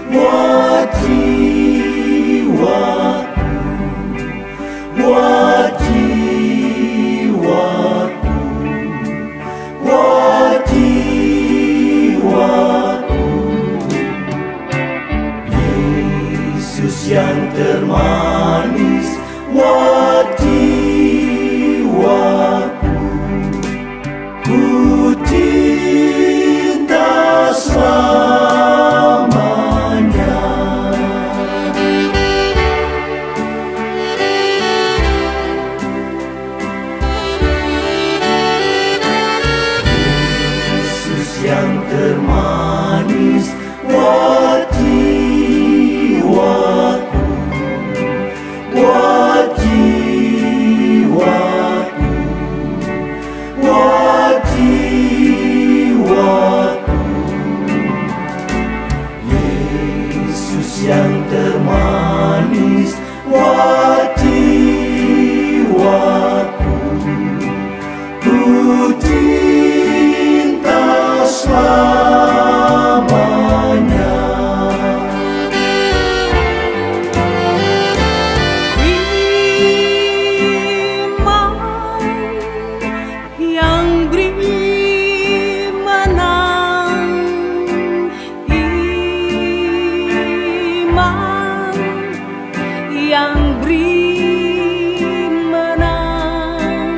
buat jiwaku, buat jiwaku, buat jiwaku. Yesus yang termanis buat jiwaku, ku cinta selamanya. Yesus yang termanis buat jiwaku, buat jiwaku, buat jiwaku. Yesus yang termanis buat jiwaku, ku cinta selamanya. Yang beri menang,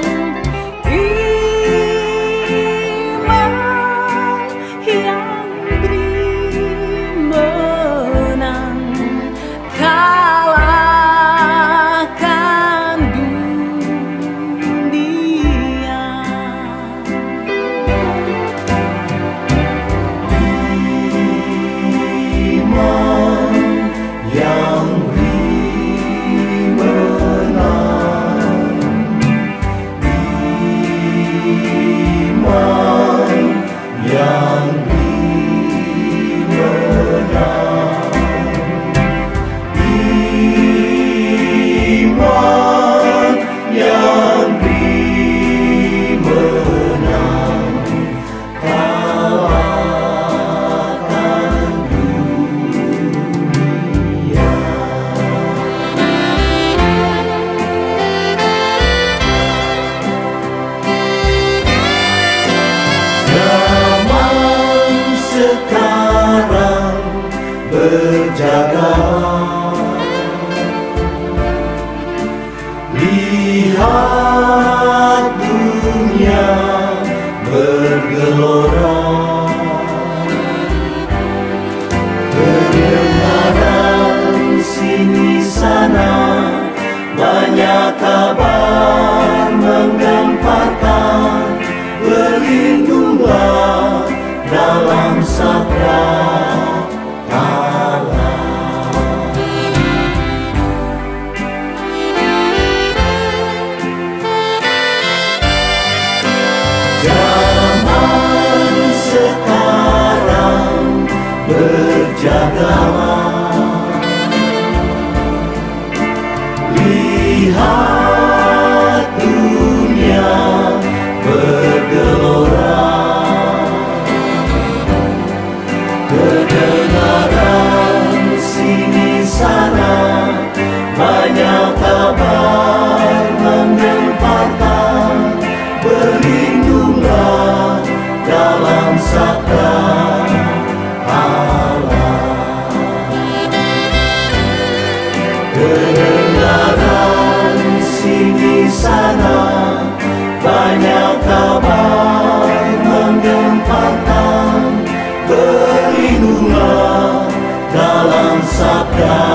iman yang beri menang, kalahkan dunia. Iman yang sekarang berjaga, lihat dunia bergelora, kedengaran sini sana banyak kabar menggemparkan, berlindunglah dalam sabda Allah. Zaman sekarang berjagalah, lihat dunia bergelora, kedengaran sini sana banyak kabar menggemparkan, berlindunglah dalam sabda Allah. Kedengaran sini sana banyak kabar menggemparkan, berlindunglah dalam sabda